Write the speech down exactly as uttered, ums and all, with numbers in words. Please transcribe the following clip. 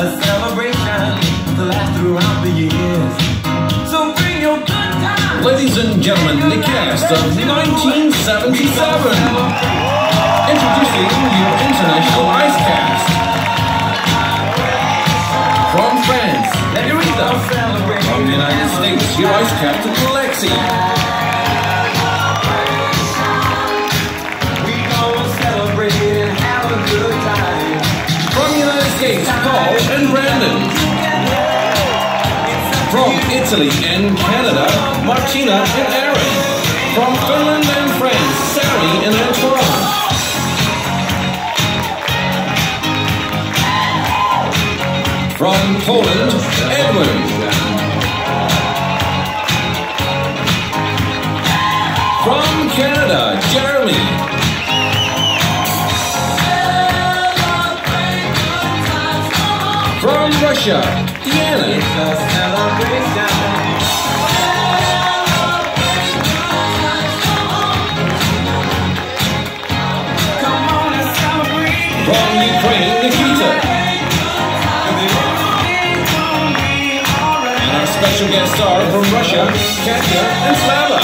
a celebration to last throughout the years. So bring your good times. Ladies and gentlemen, the cast of nineteen seventy-seven. Introducing your International Ice Cast. From France, Eureka. From the United States, your Ice Captain, Lexi. We gonna celebrate and have a good time. From the United States, Paul and Brandon. From Italy and Canada, Martina and Aaron. From Finland and France, Sari and Antoine. From Poland, Edwin. From Canada, Jeremy. From Russia, Diana. It's a celebration. Come on and celebrate. From Ukraine, Nikita. And our special guest star from Russia, Katya and Slava.